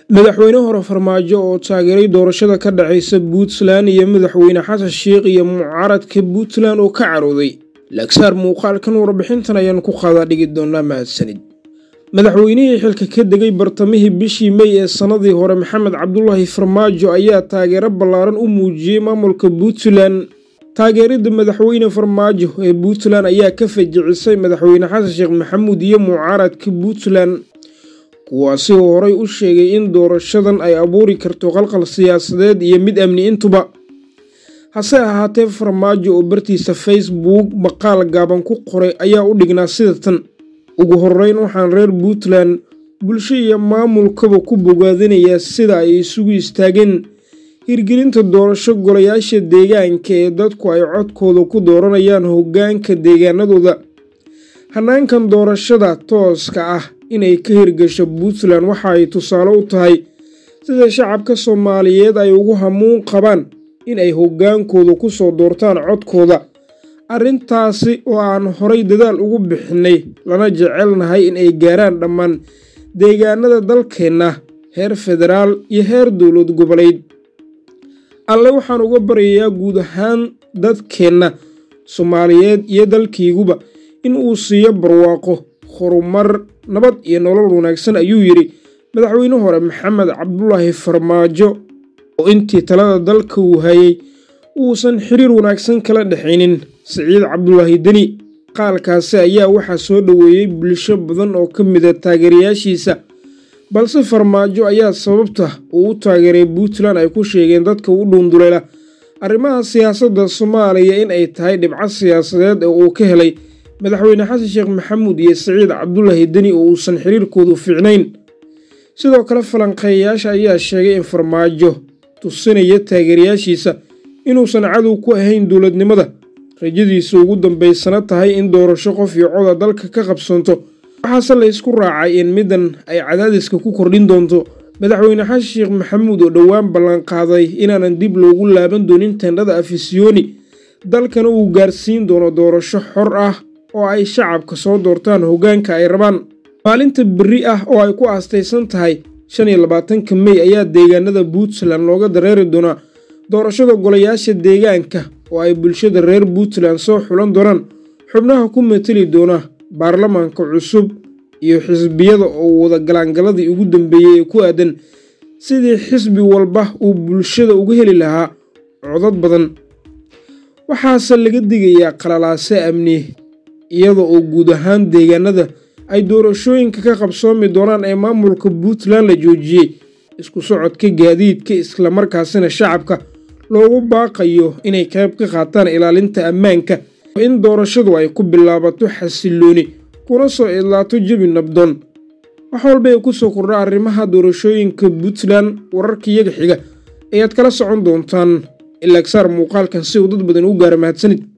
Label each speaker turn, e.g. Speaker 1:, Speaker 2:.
Speaker 1: madaxweyne hore farmaajo oo taageeray doorashada ka dhacaysa Puntland iyo madaxweyne Xasan Sheekh iyo mucaaradka Puntland oo ka carooday lagsaar muuqaalkan warbixintan ayaan ku qaada dhigi doonaa mahadsanid madaxweynihii xilka ka degay bartamihii bishii May ee sanadii hore Maxamed Cabdullaahi Farmaajo ayaa taageero ballaaran u muujiyay maamulka Puntland taageerada madaxweyne Farmaajo ee Puntland ayaa ka fajicisay madaxweyne Xasan Sheekh Maxamuud iyo mucaaradka Puntland kuwaasi oo horay u sheegay in doorashadan ay abuuri karto qalqal siyaasadeed iyo mid amni intuba hase ahaatee Farmaajo oo bartiisa Facebook maqaal gaaban ku qoray ayaa u dhignaa sida tan ugu horeyn waxaan reer Puntland bulsho iyo maamulkaba ku bogaadinayaa sida ay isugu istaageen hirgelinta doorasho golayaasha deegaanka ee dadku ay codkooda ku dooranayaan hoggaanka deegaanadooda hanaankan doorashada tooska ah inay ka hirgasho Puntland waxa ay tusaale u tahay sida shacabka Soomaaliyeed ay ugu hamuun qabaan in ay hoggaankooda ku soo doortaan codkooda arrintaasi oo aan horay dadaal ugu bixinay lana jecelnahay in ay gaaraan dhammaan deegaanada dalkeena heer federaal iyo heer dowlad goboleed alle waxaan uga baryayaa guud ahaan dadkeena Soomaaliyeed iyo dalkiiguba in uu siiyo barwaaqo horumar nabad iyo nolol wanaagsan ayuu yiri madaxweyne hore Maxamed Cabdullaahi Farmaajo oo intii talada dalka uu hayay uusan xiriir wanaagsan kala dhaxaynin Siciid Cabdullaahi Deni qaalkaasi ayaa waxa soo dhaweeyay bulsho badan oo ka mid ah taageerayaashiisa balse Farmaajo ayaa sababta uu taageeray Puntland ay ku sheegeen dadka u dhunduleela arrimaha siyaasadda Soomaaliya in ay tahay dhibco siyaasadeed oo uu ka helay madaxweyne Xasan Sheekh Maxamuud iyo Siciid Cabdullaahi Deni oo uusan xiriirkoodu fiicnayn sidoo kale falanqeeyaasha ayaa sheegay in Farmaajo tusinaya taageerayaashiisa inuusan cadow ku ahayn dowladnimada rajadiisu ugu dambeysana tahay in doorasho qof iyo cod dalka ka qabsanto waxaase la isku raacay in midan ay cadaadiska ku kordhin doonto madaxweyne Xasan Sheekh Maxamuud oo dhowaan ballan qaaday inaanan dib loogu laaban doonin teendhada Afisyooni dalkana uu gaarsiin doono doorasho xor ah oo ay shacabka soo doortaan hoggaanka ay rabaan maalinta berri ah oo ay ku aastaysan tahay 25 May ayaa deegaanada Puntland looga dareeri doonaa doorashada golayaasha deegaanka oo ay bulshada reer Puntland soo xulan doonaan xubnaha ku matali doona baarlamaanka cusub iyo xisbiyada oo wada galaangaladii ugu dambeeyay ee ku aadan sidii xisbi walba uu bulshada uga heli lahaa codad badan waxaase laga digayaa qalalaase amni iyadoo oo guud ahaan deegaanada ay doorashooyinka ka qabsoomi doonaan ee maamulka Puntland la joojiyay isku socodka gaadiidka isla markaasina shacabka loogu baaqayo inay qayb ka qaataan ilaalinta ammaanka in doorashadu ay ku bilaabato xasilooni kuna soo idlaato jawi nabdoon wax walba ay ku soo kordha arrimaha doorashooyinka Puntland wararkiyaga xiga ayaad kala socon doontaan ilaa saar muuqaalkan si uu dad badan u gaar mahadsanid